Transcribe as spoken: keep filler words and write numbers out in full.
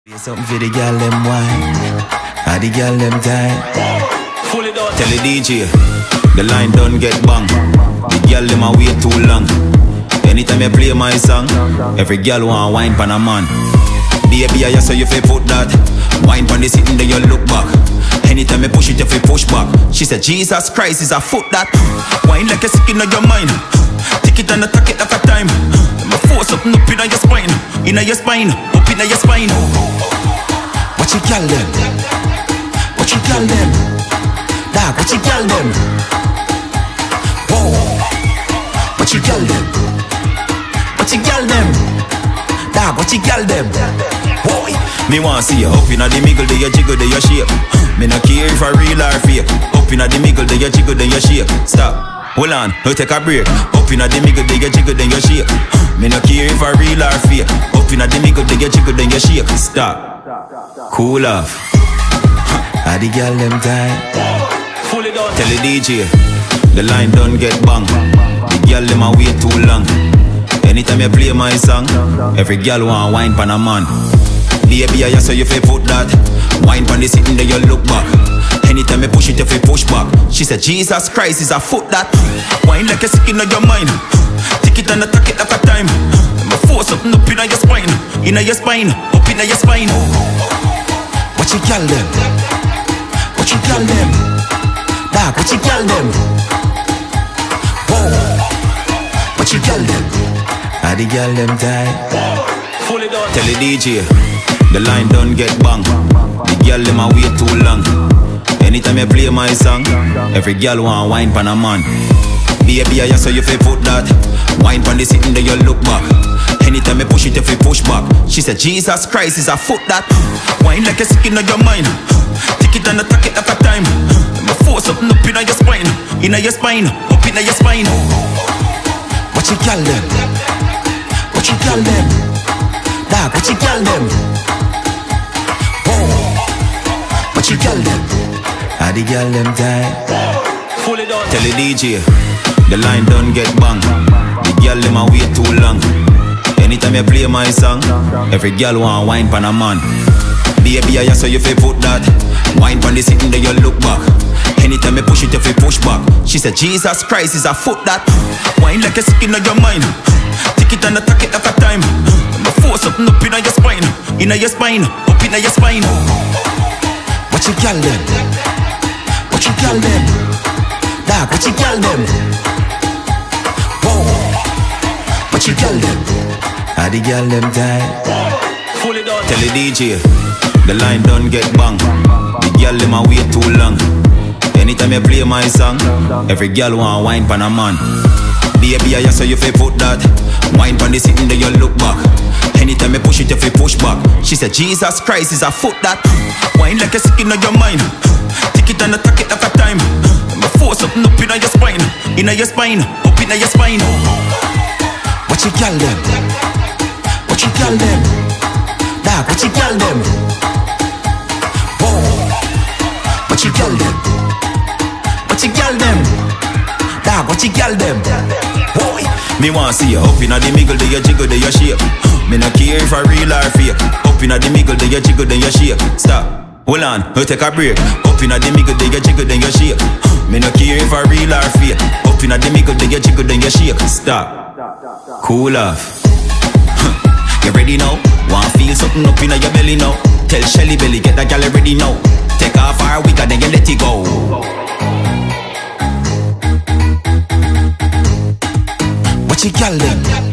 Something for the gyal dem wine, how the gyal dem time. Tell the D J, the line don't get bang. The gyal dem a wait too long. Anytime I play my song, every gyal want wine pan a man. Baby, I saw you fi put that wine pan the sitting then you look back. Anytime I push it, you fi push back. She said, Jesus Christ is a foot that wine like a sick in your mind. Take it and attack it like a time. I'ma force something up in your spine, in your spine, up in your spine. What you gyal dem? What you gyal dem? Dog, what you gyal dem? Whoa. What you gyal dem? What you gyal dem? Dog, what you gyal dem? Boy, me want see you up inna the middle, then you jiggle, then you shake. Me no care if I real or fake. Up inna the middle, then you jiggle, then you shake. Stop, hold on, no take a break. Up inna the middle, then you jiggle, then you shake. Me no care if I real or fake. Up inna the middle, then you jiggle, then you shake. Stop. Cool off. How the gyal dem time? Tell the D J, the line don't get bang. The gyal dem a wait too long. Anytime I play my song, every gyal want wine pan a man. Baby, I saw you fi put that wine pan the sitting then you look back. Anytime I push it, you fi push back. She said, Jesus Christ is a foot that wine like a sick in your mind. Take it and attack it like a time. I'ma force something up in your spine, in your spine, up in your spine. What you gyal dem? What you gyal dem? Dog, what you gyal dem? Whoa. What you gyal dem? How the gyal dem time? Tell the D J, the line don't get bang. The gyal dem a wait too long. Anytime I play my song, every gyal want wine pan a man. Baby, I saw you fi put that wine pan the sitting then you look back. Anytime I push it, you fi push back. She said, Jesus Christ is a foot that wine like a sick in your mind. Take it and attack it like a time. I'ma force something up in your spine, in your spine, up in your spine. What you gyal dem? What you gyal dem? Dog, what you gyal dem? Whoa. What you gyal dem? How the gyal dem time? Tell the D J, the line don't get bang. The gyal dem a wait too long. Anytime I play my song, every gyal want wine pan a man. Baby, I saw you fi put that wine pan the sitting then you look back. Anytime I push it, you fi push back. She said, Jesus Christ is a foot that wine like a sick in your mind. Take it and attack it like a time. I'ma force something up in your spine, in your spine, up in your spine. What you gyal dem? What you gyal dem? Dog, what you gyal dem? Whoa. What you gyal dem? How the gyal dem time? Tell the D J, the line don't get bang. The gyal dem a wait too long. Anytime I play my song, every gyal want wine pan a man. Baby, I saw you fi put that wine pan the sitting then you look back. Anytime I push it, you fi push back. She said, Jesus Christ is a foot that wine like a sick in your mind. Take it and attack it like a time. I'ma force something up in your spine, in your spine, up in your spine. What you gyal dem? What you gyal dem? Dog, what you gyal dem? Whoa. What you gyal dem? What you gyal dem? Dog, what you gyal dem? Boy, me want see you up inna the middle, then you jiggle, then you shake. Me no care if I real or fake. Up inna the middle, then you jiggle, then you shake. Stop, hold on, no take a break. Up inna the middle, then you jiggle, then you shake. Me no care if I real or fake. Up inna the middle, then you jiggle, then you shake. Stop, cool off. You ready now? Want feel something up inna your belly now? Tell Shelly Belly get that gal ready now. Take off our wig and then you let it go. What you gyal dem?